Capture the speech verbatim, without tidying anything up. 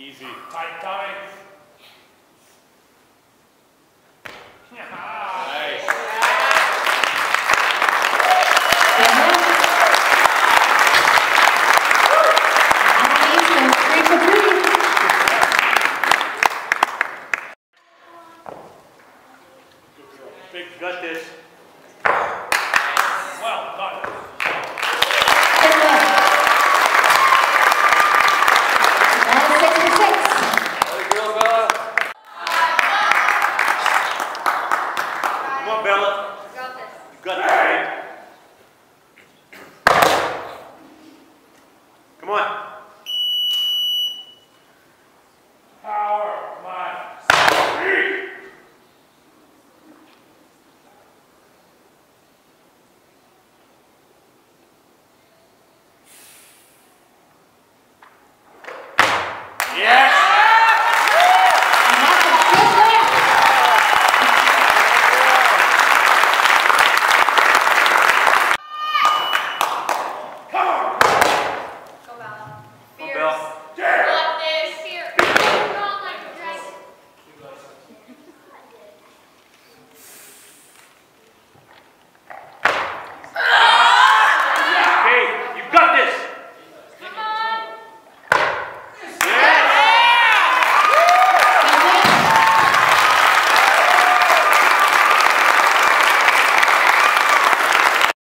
Easy. Tight, tight. Nice. Three for three. Big, got this. Well done. Come on, Bella. You got this. You got this, right? Come on. Power, come on. Yes. Come on, Bella.